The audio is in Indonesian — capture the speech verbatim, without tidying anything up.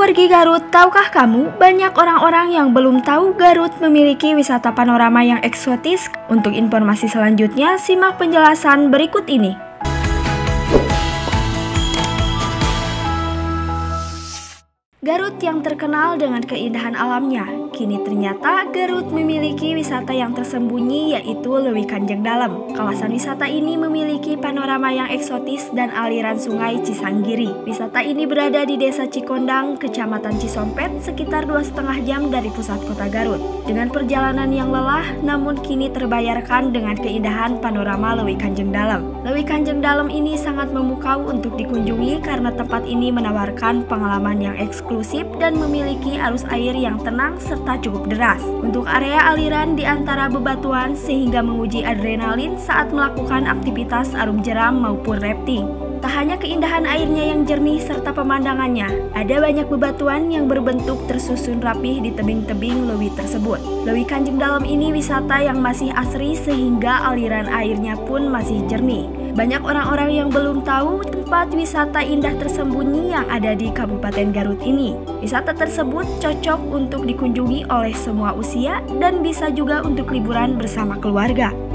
wargi Garut, tahukah kamu banyak orang-orang yang belum tahu Garut memiliki wisata panorama yang eksotis? Untuk informasi selanjutnya, simak penjelasan berikut ini. Garut yang terkenal dengan keindahan alamnya, kini ternyata Garut memiliki wisata yang tersembunyi, yaitu Leuwi Kanjeng Dalem. Kawasan wisata ini memiliki panorama yang eksotis dan aliran sungai Cisanggiri. Wisata ini berada di Desa Cikondang, Kecamatan Cisompet, sekitar dua setengah jam dari pusat kota Garut. Dengan perjalanan yang lelah, namun kini terbayarkan dengan keindahan panorama Leuwi Kanjeng Dalem. Leuwi Kanjeng Dalem ini sangat memukau untuk dikunjungi karena tempat ini menawarkan pengalaman yang eksklusif dan memiliki arus air yang tenang serta cukup deras. Untuk area aliran di antara bebatuan sehingga menguji adrenalin saat melakukan aktivitas arum jeram maupun rafting. Tak hanya keindahan airnya yang jernih serta pemandangannya, ada banyak bebatuan yang berbentuk tersusun rapih di tebing-tebing Leuwi tersebut. Leuwi Kanjeng Dalem ini wisata yang masih asri sehingga aliran airnya pun masih jernih. Banyak orang-orang yang belum tahu tempat wisata indah tersembunyi yang ada di Kabupaten Garut ini. Wisata tersebut cocok untuk dikunjungi oleh semua usia dan bisa juga untuk liburan bersama keluarga.